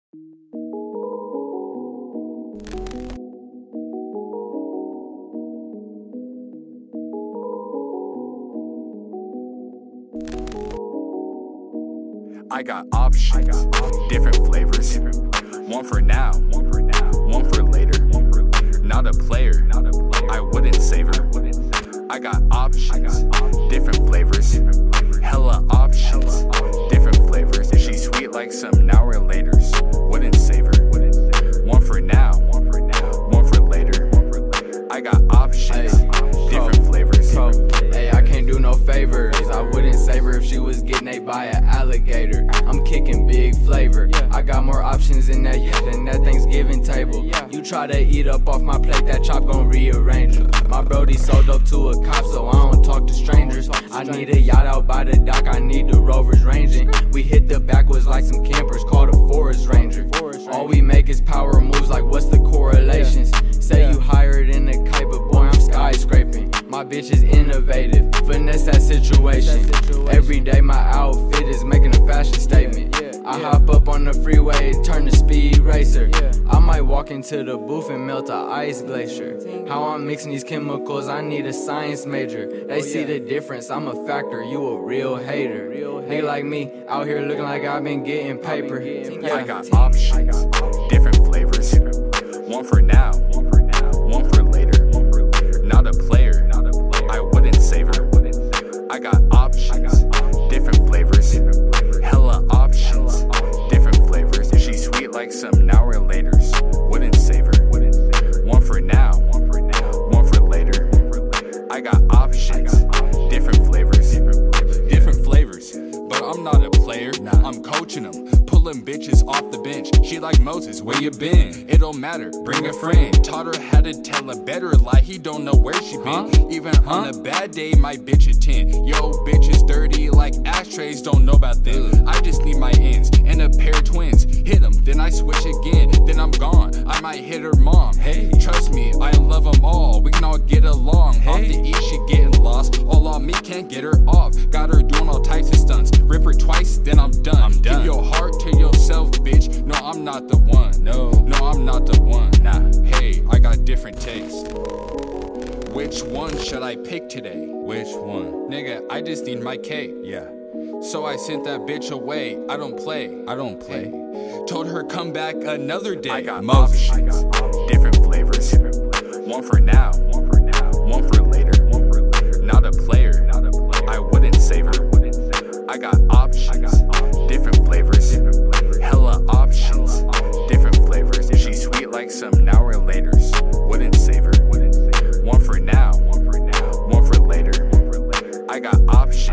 I got options, different flavors. One for now, one for later. Not a player, I wouldn't save her. I got options, different flavors. Hella options, different flavors. She's sweet like some now or laters. Wouldn't save her. One for now, one for later. I got options, different flavors. Hey, I can't do no favors. I wouldn't save her if she was getting ate by an alligator. I'm kicking big flavor. I got more options than that Thanksgiving table. You try to eat up off my plate, that chop gon' rearrange it. My brody sold up to a cop, so I don't talk to strangers. I need a yacht out by the dock, I need the Rovers ranging. We hit the backwoods like some campers, called a forest ranger. All we make is power moves, like what's the correlations? Say you higher than a kite, but boy, I'm skyscraping. My bitch is innovative, finesse that situation. Every day my outfit is making a fashion statement. I hop up on the freeway, turn to speed racer. I might walk into the booth and melt a ice glacier. How I'm mixing these chemicals, I need a science major. They see the difference, I'm a factor, you a real hater. Nigga like me, out here looking like I've been getting paper. I got options, different flavors. One for now, one for later. Not a player, I wouldn't save her. I got options, different flavors. Hella options, different flavors. She's sweet like some now or laters. Wouldn't save her. One for now, one for later. I got options, different flavors. Different flavors, but I'm not a player. I'm coaching them, pulling bitches off the bench. She like Moses, where you been? It don't matter, bring a friend. Taught her how to tell a better lie, he don't know where she been. Even on a bad day, my bitch is 10. Yo, bitch is dirty like ashtrays, don't know about them. I just need my ends and a pair of twins. Hit them, then I switch again, then I'm gone. I might hit her mom. Hey, trust me, I love them all. We can all get along. Off the E, she getting lost. All on me, can't get her off. Got her doing all types of stunts. Rip her twice, then I'm done. Give your heart to yourself, bitch. No, I'm not the one. No, I'm not the one. Nah, hey, I got different tastes. Which one should I pick today? Which one? Nigga, I just need my cake. Yeah. So I sent that bitch away. I don't play. Told her come back another day. I got options, different flavors. One for now, one for later. Not a player, I wouldn't save her. I got options, different flavors. Hella options, different flavors. She's sweet like some now or laters. Wouldn't save her. One for now, one for later. I got options.